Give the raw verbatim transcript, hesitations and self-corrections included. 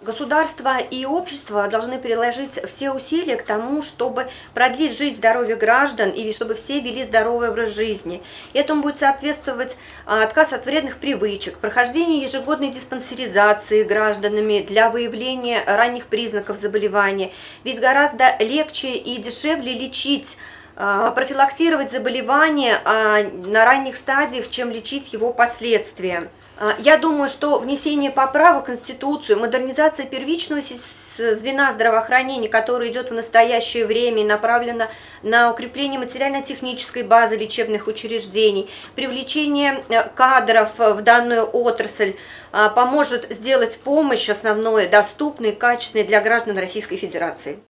Государство и общество должны приложить все усилия к тому, чтобы продлить жизнь, здоровье граждан и чтобы все вели здоровый образ жизни. Этому будет соответствовать отказ от вредных привычек, прохождение ежегодной диспансеризации гражданами для выявления ранних признаков заболевания. Ведь гораздо легче и дешевле лечить, профилактировать заболевание на ранних стадиях, чем лечить его последствия. Я думаю, что внесение поправок в Конституцию, модернизация первичного звена здравоохранения, которое идет в настоящее время и направлено на укрепление материально-технической базы лечебных учреждений, привлечение кадров в данную отрасль, поможет сделать помощь основной доступной, качественной для граждан Российской Федерации.